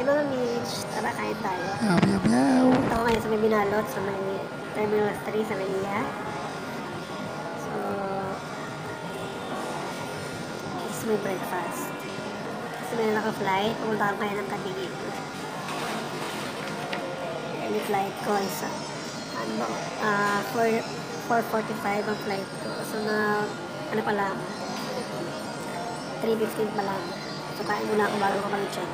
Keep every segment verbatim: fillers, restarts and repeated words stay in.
Lolo Mitch, tara kain tayo. Yaw, yaw, yaw. Ito ako ngayon sa may Binalot, sa may Terminal three, sa may iya. So, this is my breakfast. Kasi may naka-flight, pumunta ako kayo ng Katingin. Yung flight ko is, ano, uh, four forty-five ang flight ko. So, na, ano pa lang, three fifteen pa lang. So, kain muna ako bago ko mag-check.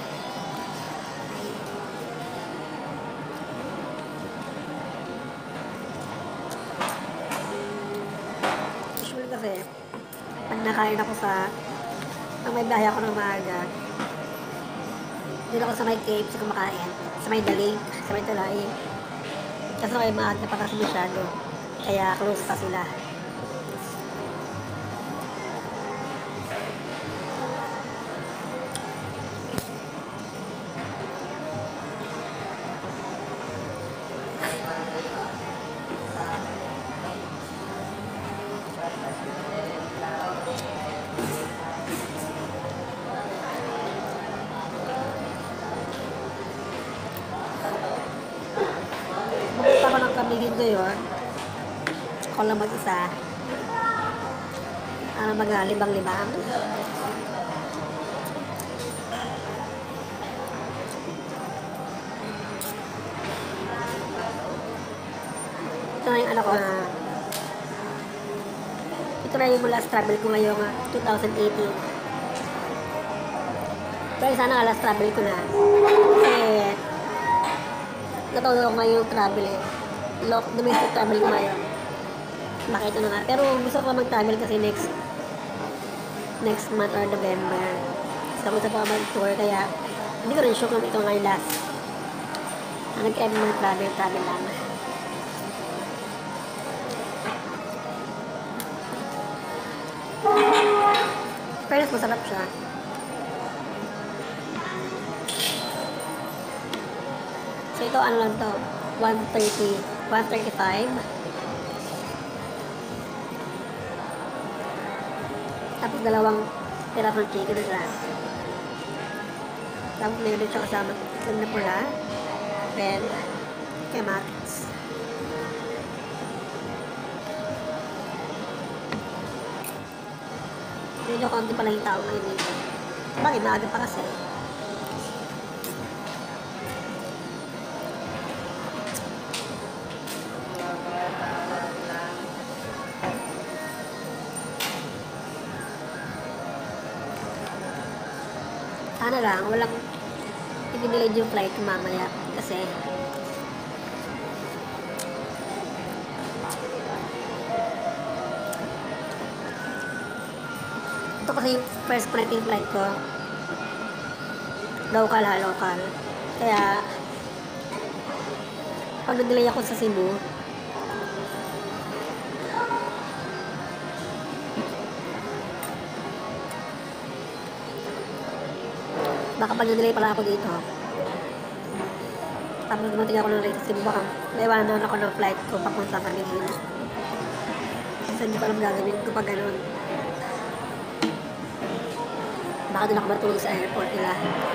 Usually kasi, pag nakain ako sa, pag may biyahe ako ng maaga, dito ako sa may Cape, sa kumakain, sa may Dalig, sa may Tulay. Kasi may maaga pa kasi masyado, kaya close pa sila. Pumunta ko ng Camiguin ngayon. Ako lang mag-isa. Ano mag-libang-libang. Ito na yung ano ko na ito na yung last travel ko ngayong uh, twenty eighteen. Pero sana last travel ko na. Kasi natawag ako ngayong travel eh. Lock, domestic travel ko ngayon. Baka ito na nga. Pero gusto ko mag-travel kasi next next month or November. So gusto ko mag-tour kaya hindi ko rin sure kung ito nga yung last. Ang nag-end mga travel, travel lang. Pero masarap siya. So ito ano lang to, one thirty, one thirty-five. Tapos dalawang pirasong chicken na. Tapos meron siya kasama itlog na pula, then kamatis. Medyo konti pala yung tao ngayon dito. Bakit maaga pa kasi? Sana lang, walang i-delay yung flight mamaya kasi ito kasi yung first connecting flight ko, local ha, local. Kaya pag nag-delay ako sa Cebu, baka pag nag-delay pala ako dito, tapos dumating ako ng late sa Cebu, baka naiwanan ako ng flight ko papunta sa Camiguin. Kasi hindi ko alam gagawin ko pag ganun. Baka doon ako matulog sa airport nila.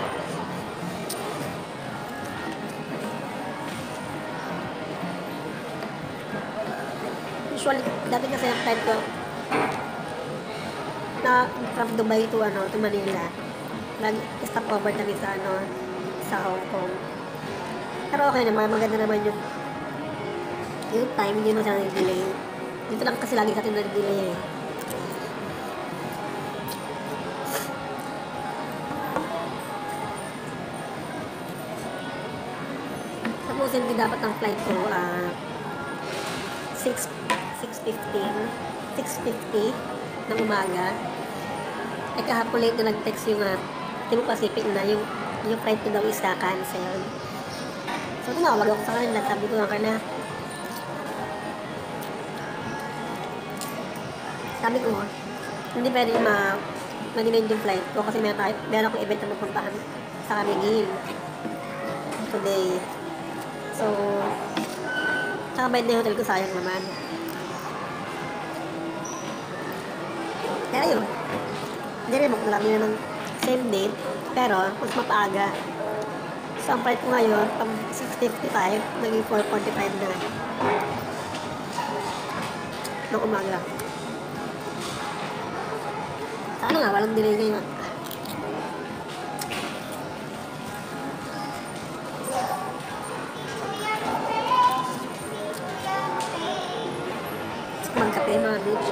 Usually, dati kasi ang flight ko na from Dubai to ano, to Manila. Nag-stop over kami sa ano, sa Hong Kong. Pero okay naman, maganda naman yung yung time, hindi mo siya nag-delay. Dito lang kasi lagi sa atin nag-delay eh. Tapos hindi dapat ang flight ko uh, six fifteen, six fifty ng umaga. Eh kahapon late na nag-text yung uh, Cebu Pacific na yung yung flight ko daw is cancel. So tumawag ako sa kanila, sabi ko nga na sabi ko hindi pwede ma ma-delay yung flight ko kasi meron, meron akong event na mapuntahan sa Camiguin today. So tsaka bayad na yung hotel ko, sayang naman. Kaya yun, hindi rin mo kung lang yun ng same date, pero mas mapaaga. So, ang price ko ngayon, pang six fifty-five, naging four forty-five na. Nung umaga. Sana nga, walang delay ngayon. Magkape, mga bitch.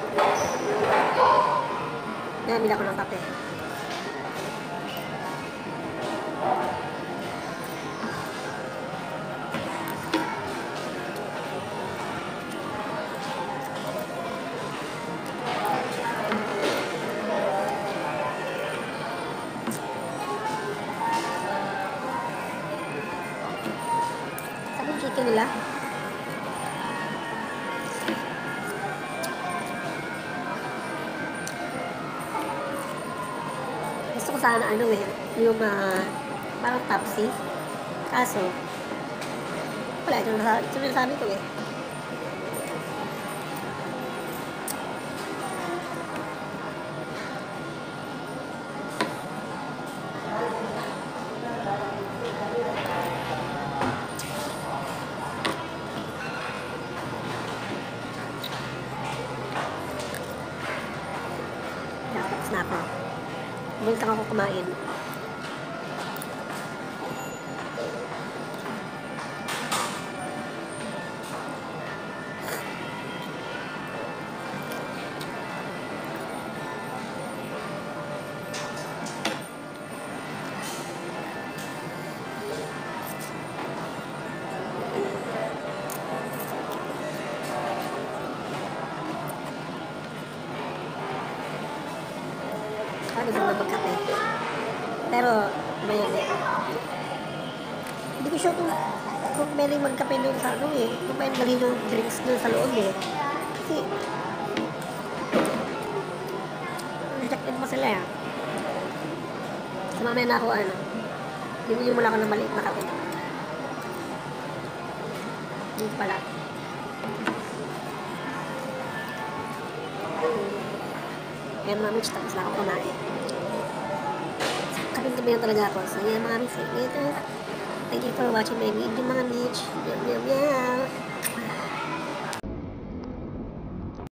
Namila ko ng kape. Sabi chicken nila. Gusto ko sana ano eh, yung uh, parang Tapsi. Kaso, wala, ito na ito na sabi ko eh. Tapos na ako. Bultang ako kumain. Ano ba magkape? Pero, ba yan eh? Hindi ko sure kung, kung may magkape doon sa ano eh. Kung may galing yung drinks doon sa loob eh. Kasi, rejected mo sila eh. So, mamaya na ako ano. Bibili mo lang ako ng maliit na kape. Hindi pala. Kaya mga mitch, tapos na ako kumain. Kaping-gabi na talaga ako. So, yan mga mitch. Thank you for watching my video mga mitch. Meow, meow, meow.